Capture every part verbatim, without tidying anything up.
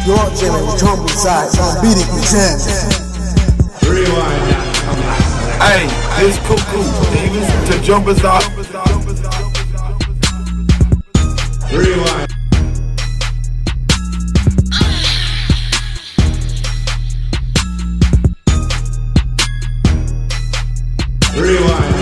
You're chilling with Trump sides on beating the jam. Rewind. Hey, this cuckoo, even to jumpers out. Rewind. Rewind.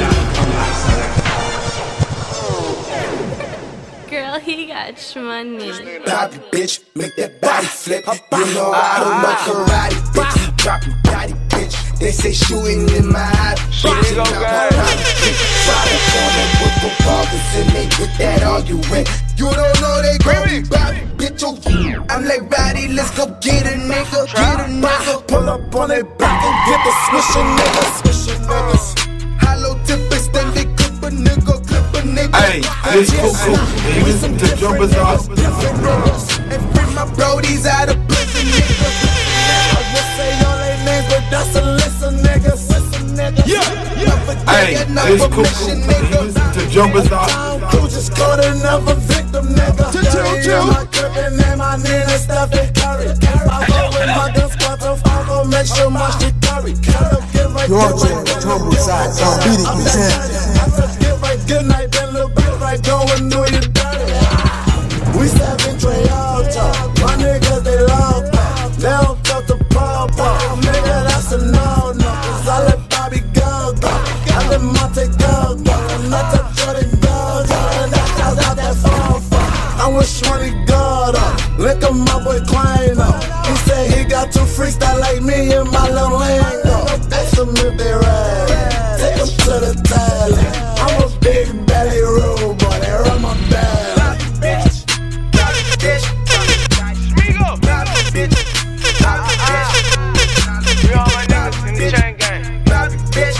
Girl, he got shmoney. Bobby, bitch, make that body flip. You know I don't know karate, bitch. Dropping body, bitch. They say shooting in my eye, bitch. And I'm a body, bitch. Try to form them with the ballers and they with that arguing. You don't know they call me Bobby, bitch. Oh, I'm like Bobby, let's go get a nigga, get a nigga. Pull up on their back and get the swishin' nigga, swishin' niggas. Hollow tippers, then they clip a nigga, clip a nigga. Hey, this cuckoo, even to jumpers out. And free my brodies out of prison, nigga. I will say all they names, but that's a listen, niggas. Listen, niggas. Yeah, yeah. Hey, this cuckoo, even to jumpers out. You just caught another victim, nigga. Chill, my gripping and my Nina Stephen Curry. I go with my gun squad to follow, make sure my shit carry. You're chilling with Trump sides on beating the jam. I said get right, good night, then little bit right, going do you dirty. We seven Trey Alta, my niggas they love that. They don't talk to Papa, nigga that's a no-no. Cause I let Bobby go, go. I let Monte go, go. And I let Jordan go, go. And that house out that phone, phone. I'm with Shmoney God, look at my boy Kleino. He said he got two freaks that like me in my little lingo. Ask them if they ride, take them to the tally. I'm a big belly rude boy, they run my belly. Bitch, bitch, Smigo, bitch, bitch. We all my niggas in the chain gang. Bitch,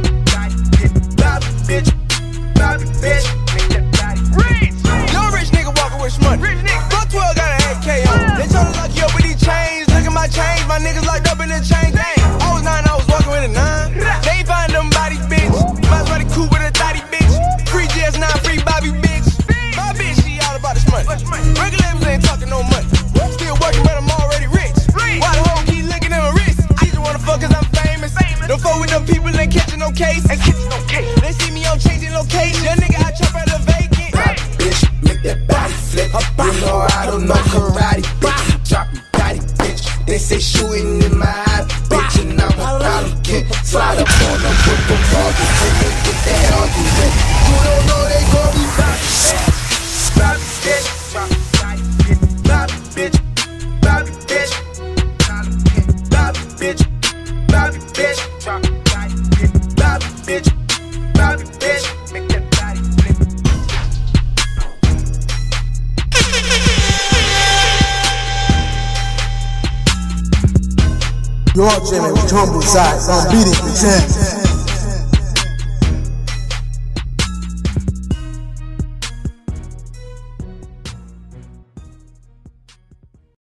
bitch, bitch. Rich, young rich nigga walking with shmoney. Rich nigga, Block twelve got an A K on. They tryna lock you up with these chains. Look at my chains, my niggas locked up in the chain gang. I was nine, I was walking with a nine. They ain't find them bodies, bitch. Might as well cool with a thotty, bitch. Free G S nine, free Bobby, bitch. My bitch, she all about this money. Regular labels ain't talking no money. Still working, but I'm already rich. Why the hoe keep licking at my wrist? I just wanna fuck cause I'm famous. Don't fuck with them people, ain't catching no case. Ain't catching no case. They see me, I'm changing location. That nigga, I chop out the vacant. Bitch, make that body flip. You know I don't know karate, bitch. Dropping body, bitch. They say shooting in my eye, bitch. And I'm a problem kid. Slide up on them with the ballers and they get that argument. You don't know they call me Bobby, bitch. Bobby, bitch. Bobby, bitch. Bobby, bitch. Bobby, bitch. Bobby, bitch. Bobby, bitch. Make that body flip. You're chilling with Trump sides on beating the jam.